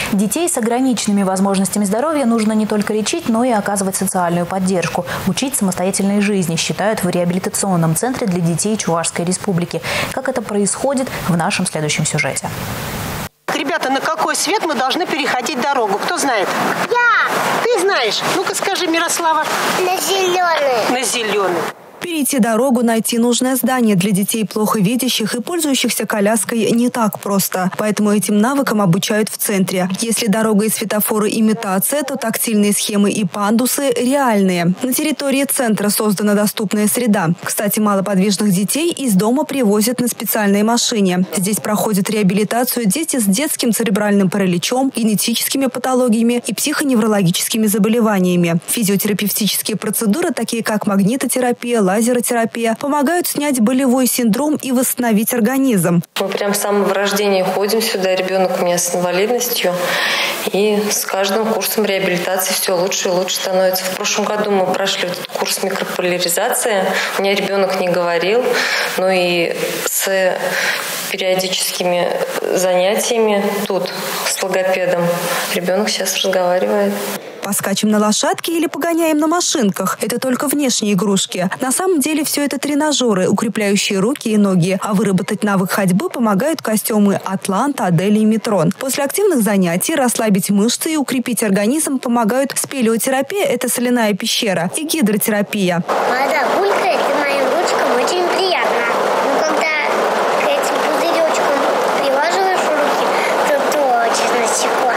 Детей с ограниченными возможностями здоровья нужно не только лечить, но и оказывать социальную поддержку, учить самостоятельной жизни, считают в реабилитационном центре для детей Чувашской Республики. Как это происходит, в нашем следующем сюжете. Ребята, на какой свет мы должны переходить дорогу? Кто знает? Я! Ты знаешь? Ну-ка скажи, Мирослава. На зеленый. На зеленый. Перейти дорогу, найти нужное здание для детей плохо видящих и пользующихся коляской не так просто. Поэтому этим навыкам обучают в центре. Если дорога и светофоры имитация, то тактильные схемы и пандусы реальные. На территории центра создана доступная среда. Кстати, малоподвижных детей из дома привозят на специальной машине. Здесь проходят реабилитацию дети с детским церебральным параличом, генетическими патологиями и психоневрологическими заболеваниями. Физиотерапевтические процедуры, такие как магнитотерапия, лазеротерапия, помогают снять болевой синдром и восстановить организм. Мы прям с самого рождения ходим сюда. Ребенок у меня с инвалидностью. И с каждым курсом реабилитации все лучше и лучше становится. В прошлом году мы прошли этот курс микрополяризации. У меня ребенок не говорил. Ну и с периодическими занятиями тут с логопедом ребенок сейчас разговаривает. Поскачем на лошадке или погоняем на машинках – это только внешние игрушки. На самом деле все это тренажеры, укрепляющие руки и ноги. А выработать навык ходьбы помогают костюмы «Атлант», «Адель» и «Метрон». После активных занятий расслабить мышцы и укрепить организм помогают спелеотерапия – это соляная пещера, и гидротерапия. Вода булькает, и моим ручкам очень приятно. Но когда к этим пузыречкам приложишь руки, то точно щекотно.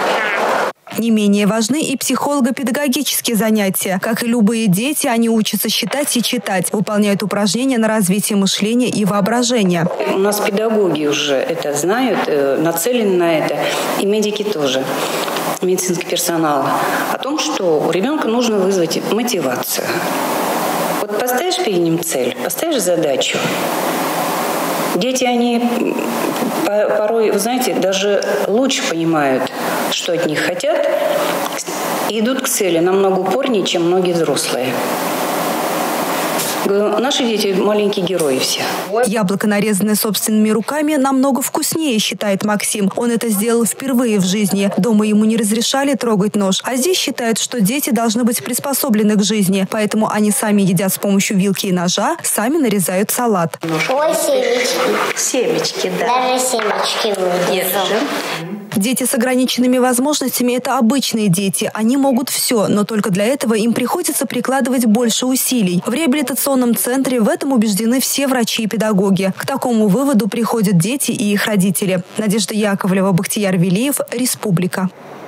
Не менее важны и психолого-педагогические занятия. Как и любые дети, они учатся считать и читать, выполняют упражнения на развитие мышления и воображения. У нас педагоги уже это знают, нацелены на это, и медики тоже, медицинский персонал, о том, что у ребенка нужно вызвать мотивацию. Вот поставишь перед ним цель, поставишь задачу. Дети, они порой, вы знаете, даже лучше понимают, что от них хотят, и идут к цели намного упорнее, чем многие взрослые. Наши дети маленькие герои все. Яблоко, нарезанное собственными руками, намного вкуснее, считает Максим. Он это сделал впервые в жизни. Дома ему не разрешали трогать нож. А здесь считают, что дети должны быть приспособлены к жизни. Поэтому они сами едят с помощью вилки и ножа, сами нарезают салат. Ой, семечки. Семечки, да. Даже семечки вырежу. Дети с ограниченными возможностями – это обычные дети. Они могут все, но только для этого им приходится прикладывать больше усилий. В реабилитационном центре в этом убеждены все врачи и педагоги. К такому выводу приходят дети и их родители. Надежда Яковлева, Бахтияр Велиев, Республика.